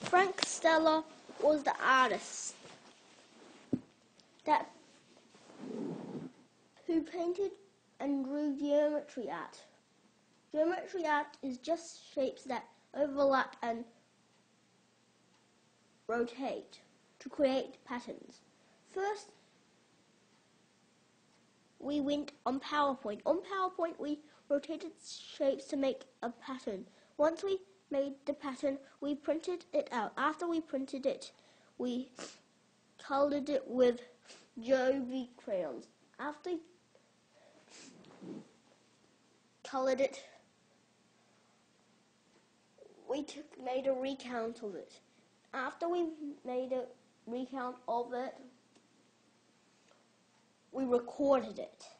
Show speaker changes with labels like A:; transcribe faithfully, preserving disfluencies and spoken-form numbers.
A: Frank Stella was the artist that who painted and drew geometry art. Geometry art is just shapes that overlap and rotate to create patterns. First, we went on PowerPoint. On PowerPoint, we rotated shapes to make a pattern. Once we made the pattern, we printed it out. After we printed it, we colored it with Joby crayons. After we colored it, we took, made a recount of it. After we made a recount of it, we recorded it.